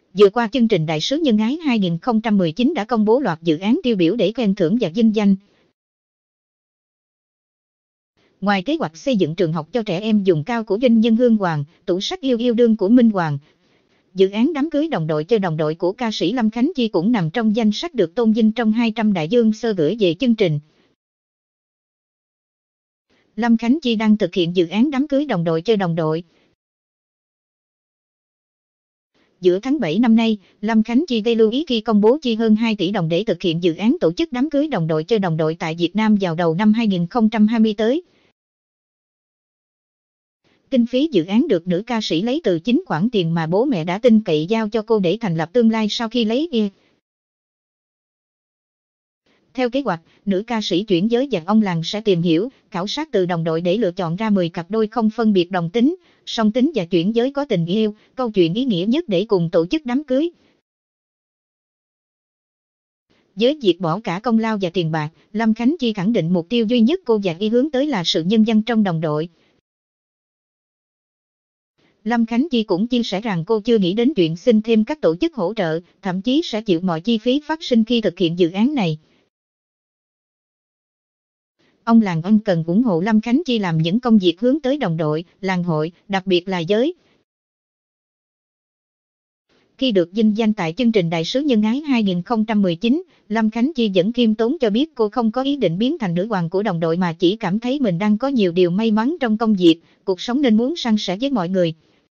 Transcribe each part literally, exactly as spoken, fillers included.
Vừa qua chương trình Đại sứ Nhân ái hai không một chín đã công bố loạt dự án tiêu biểu để khen thưởng và vinh danh. Ngoài kế hoạch xây dựng trường học cho trẻ em vùng cao của doanh nhân Hương Hoàng, tủ sách yêu yêu đương của Minh Hoàng, dự án đám cưới đồng đội cho đồng đội của ca sĩ Lâm Khánh Chi cũng nằm trong danh sách được tôn vinh trong hai trăm đại dương sơ gửi về chương trình. Lâm Khánh Chi đang thực hiện dự án đám cưới đồng đội cho đồng đội. Giữa tháng bảy năm nay, Lâm Khánh Chi gây lưu ý khi công bố chi hơn hai tỷ đồng để thực hiện dự án tổ chức đám cưới đồng đội cho đồng đội tại Việt Nam vào đầu năm hai không hai không tới. Kinh phí dự án được nữ ca sĩ lấy từ chính khoản tiền mà bố mẹ đã tin cậy giao cho cô để thành lập tương lai sau khi lấy y. Theo kế hoạch, nữ ca sĩ chuyển giới và ông làng sẽ tìm hiểu, khảo sát từ đồng đội để lựa chọn ra mười cặp đôi không phân biệt đồng tính, song tính và chuyển giới có tình yêu, câu chuyện ý nghĩa nhất để cùng tổ chức đám cưới. Với việc bỏ cả công lao và tiền bạc, Lâm Khánh Chi khẳng định mục tiêu duy nhất cô và y hướng tới là sự nhân văn trong đồng đội. Lâm Khánh Chi cũng chia sẻ rằng cô chưa nghĩ đến chuyện xin thêm các tổ chức hỗ trợ, thậm chí sẽ chịu mọi chi phí phát sinh khi thực hiện dự án này. Ông làng ân cần ủng hộ Lâm Khánh Chi làm những công việc hướng tới đồng đội, làng hội, đặc biệt là giới. Khi được vinh danh tại chương trình Đại sứ Nhân ái hai không một chín, Lâm Khánh Chi vẫn khiêm tốn cho biết cô không có ý định biến thành nữ hoàng của đồng đội mà chỉ cảm thấy mình đang có nhiều điều may mắn trong công việc, cuộc sống nên muốn san sẻ với mọi người.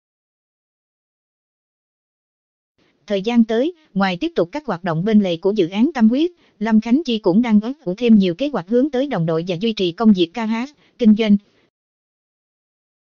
Thời gian tới, ngoài tiếp tục các hoạt động bên lề của dự án Tâm Huyết, Lâm Khánh Chi cũng đang ấp ủ thêm nhiều kế hoạch hướng tới đồng đội và duy trì công việc ca hát, kinh doanh.